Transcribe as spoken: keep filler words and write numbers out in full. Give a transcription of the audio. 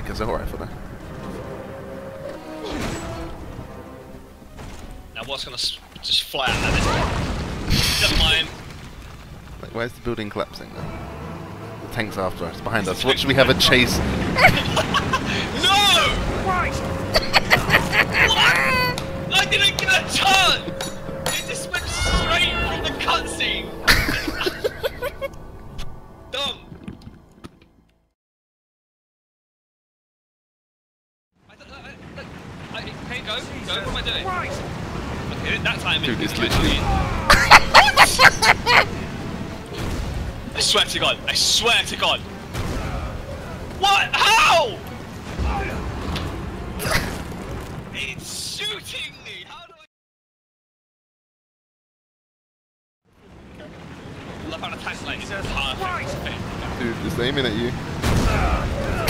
like assault rifle there. Now what's gonna s just fly out of this one? Never mind. Like, where's the building collapsing now? The tank's after us, behind us. What should we have a chase? No! Christ! What? I didn't get a turn! It just went straight from the cutscene! Dumb! I don't, I, I, I, hey, go, go, what am I doing? Christ! Okay, that time Dude, it's it's literally... I swear to God, I swear to God! What? How? It's shooting me! How do I... I love how the tank like is perfect. Dude, it's aiming at you.